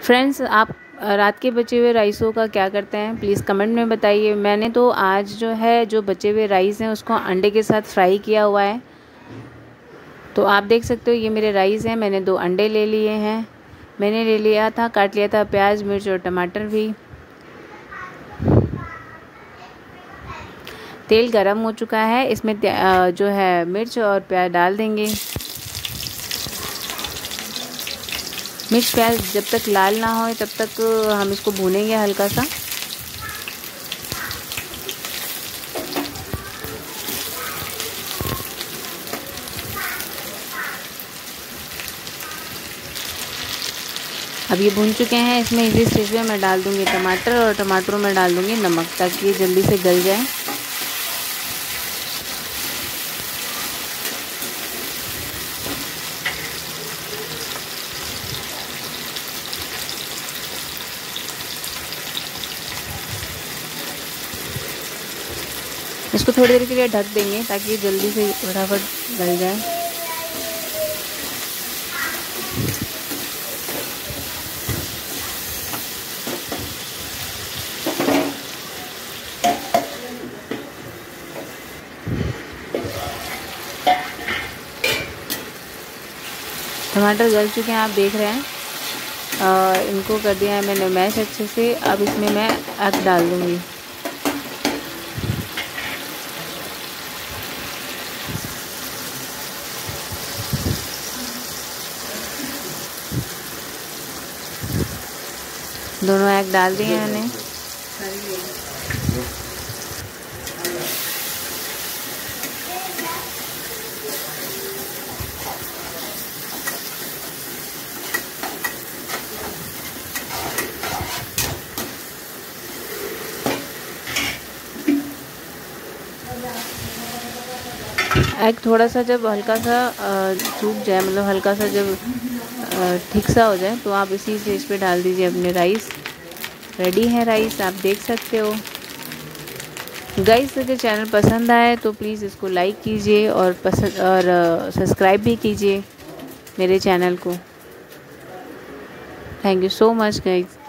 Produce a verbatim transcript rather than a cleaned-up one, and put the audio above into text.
Friends, आप रात के बचे हुए राइसों का क्या करते हैं प्लीज़ कमेंट में बताइए। मैंने तो आज जो है जो बचे हुए राइस हैं उसको अंडे के साथ फ्राई किया हुआ है। तो आप देख सकते हो ये मेरे राइस हैं। मैंने दो अंडे ले लिए हैं। मैंने ले लिया था काट लिया था प्याज मिर्च और टमाटर भी। तेल गरम हो चुका है, इसमें जो है मिर्च और प्याज डाल देंगे। मिर्च प्याज जब तक लाल ना हो तब तक हम इसको भूनेंगे हल्का सा। अब ये भून चुके हैं। इसमें इसी स्टेज में मैं डाल दूंगी टमाटर और टमाटरों में डाल दूंगी नमक ताकि ये जल्दी से गल जाए। इसको थोड़ी देर के लिए ढक देंगे ताकि ये जल्दी से फटाफट गल जाए। टमाटर गल चुके हैं, आप देख रहे हैं। आ, इनको कर दिया है मैंने मैश अच्छे से। अब इसमें मैं एग डाल दूंगी। दोनों एग डाल दिए हैं मैंने। एग थोड़ा सा जब हल्का सा सूख जाए, मतलब हल्का सा जब ठीक सा हो जाए तो आप इसी स्टेज पे डाल दीजिए अपने राइस। रेडी है राइस, आप देख सकते हो। गाइस, अगर चैनल पसंद आए तो प्लीज़ इसको लाइक कीजिए और पसंद और सब्सक्राइब भी कीजिए मेरे चैनल को। Thank you so much guys.